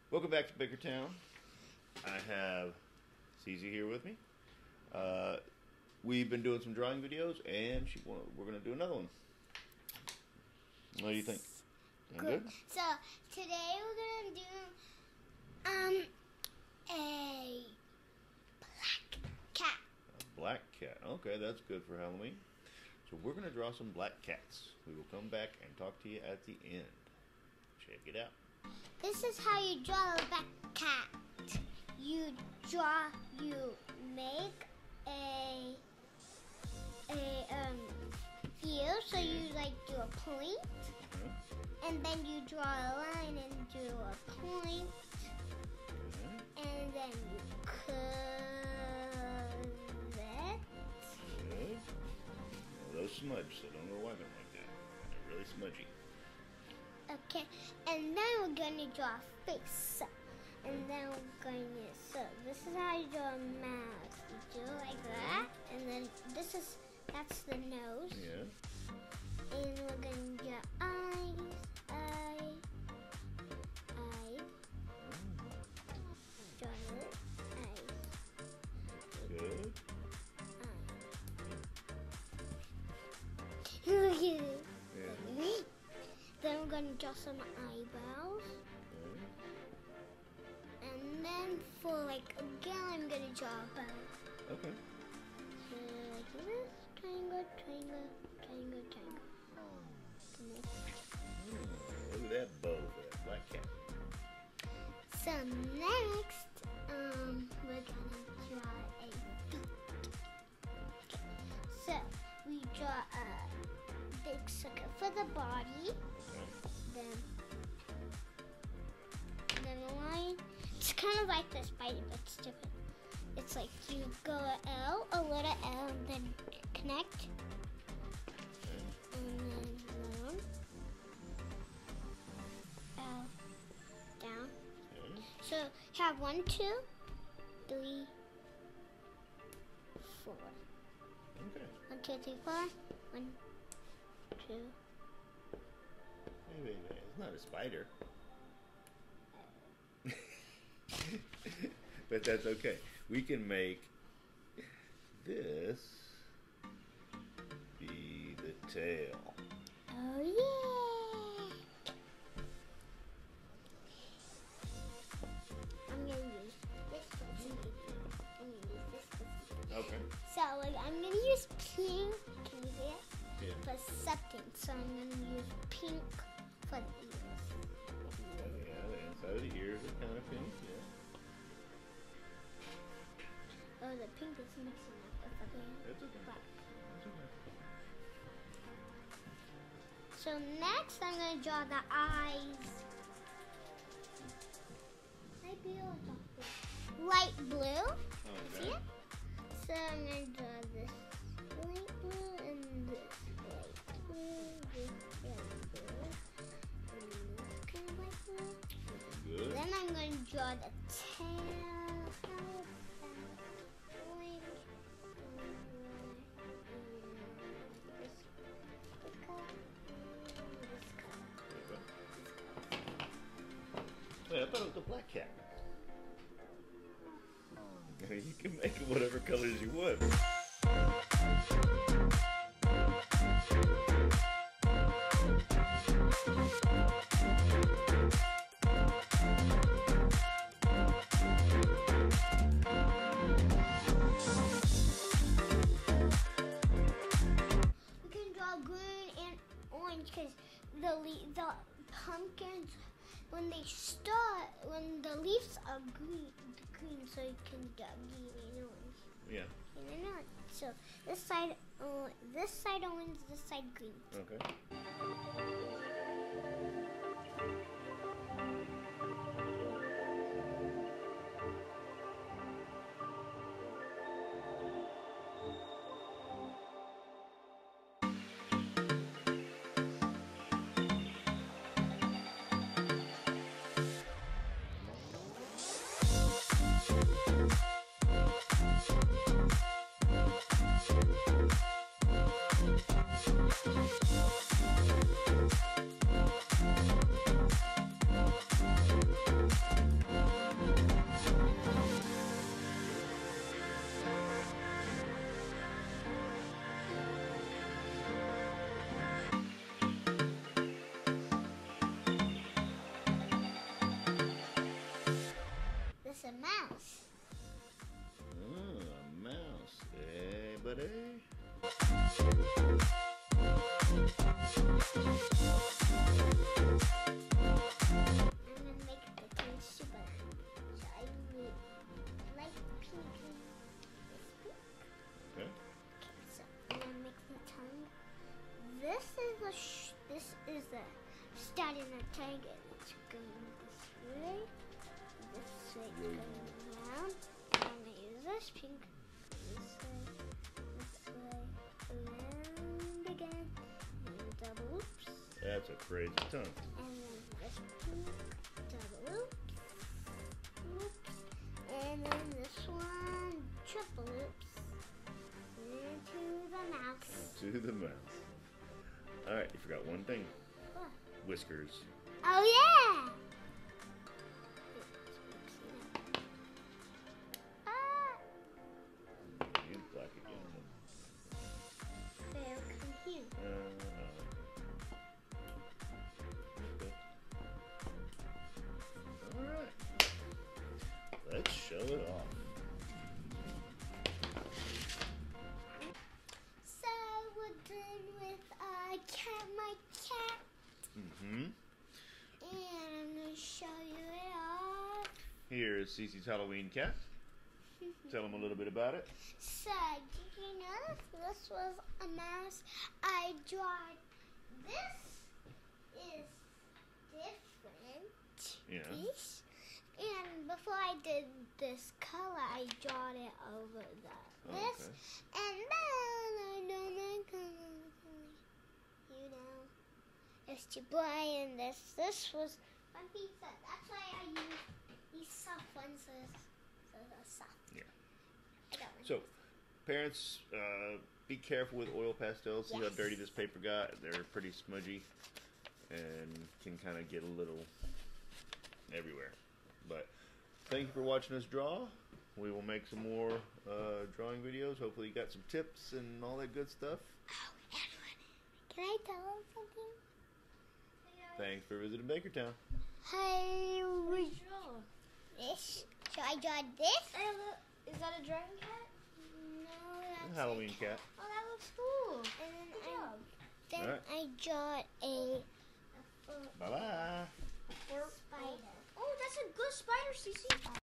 Welcome back to Bakertown. I have Cece here with me. We've been doing some drawing videos, and we're going to do another one. What do you think? Good. So today we're going to do a black cat. A black cat. Okay, that's good for Halloween. So we're going to draw some black cats. We will come back and talk to you at the end. Check it out. This is how you draw a black cat. You make a view, so you do a point, and then you draw a line and do a point, and then you curve it. Good. Well, those smudge, so don't know why they're like that. They're really smudgy. Okay, and then we're going to draw a face. And then we're going to, so this is how you draw a mouth. You do it like that, and then that's the nose. Yeah. And we're going to draw eyes. Draw her eyes. Good. Look at it. Yeah. Then we're going to draw some eyebrows. And then again, I'm going to draw a bow. Okay. So like this, triangle, triangle, triangle, triangle. Look at that bow for that black cat. So next, we're going to draw a feet. Okay. So we draw a big circle for the body. Then a line. It's kind of like the spider, but it's different. It's like you go a little L, and then connect. And then down. L, down. So you have 1, 2, 3, 4. Okay. 1, 2, 3, 4. 1, 2. Wait. It's not a spider. But that's okay. We can make this be the tail. Oh yeah! I'm gonna use this one. Okay. So I'm gonna use pink. Can you see it? Yeah. For something. So I'm gonna use pink for the ears. Yeah, the inside of the ears are kind of pink. Yeah. Oh, the pink is mixing up with the It's okay. black. It's okay. So next, I'm gonna draw the eyes. Light blue. Okay. See it? So I'm gonna draw this light blue and this light blue, this light blue, and this kind of light blue. Good. Then I'm going to draw the tail. How about going over this color, this color. Wait, I thought it was a black cat. You can make it whatever colors you want. We can draw green and orange because the pumpkins, when the leaves are green, so you can draw green and orange. Yeah. Green and orange. So this side orange, this side green. Okay. a mouse. Oh, a mouse. Hey, buddy. I'm gonna make the tongue super long. So I need light pink and this pink. Okay. Okay, so I'm gonna make the tongue. This is the starting the tongue, and it's going this way. This way going around. And I'm gonna use this pink. This way, around again, and double loops. That's a crazy tongue. And then this pink, double loops, loops, and then this one, triple loops, into the mouse. To the mouse. All right, you forgot one thing. What? Whiskers. Oh yeah! You black again. They'll come here. Okay. All right. Let's show it off. So we're done with my cat, Mm-hmm. and I'm gonna show you it off. Here is Cece's Halloween cat. Tell them a little bit about it. So, did you know this was a mouse? I drawn. This is different. Yeah. This. And before I did this color, I drawn it over this. Okay. And then I done it, you know, it's too bright, and this was one pizza. That's why I used these soft ones. So they're soft. Yeah. I got one. So, parents, be careful with oil pastels. See how Yes. dirty this paper got? They're pretty smudgy and can kind of get a little everywhere. But thank you for watching us draw. We will make some more drawing videos. Hopefully you got some tips and all that good stuff. Oh, everyone, can I tell them something? Thanks for visiting Bakertown. Hey, we draw this. So I draw this. Is that a dragon cat? No, that's Halloween a cat. Oh, that looks cool. And then Alright. I draw a Bye-bye. spider. Oh, that's a good spider, Cece.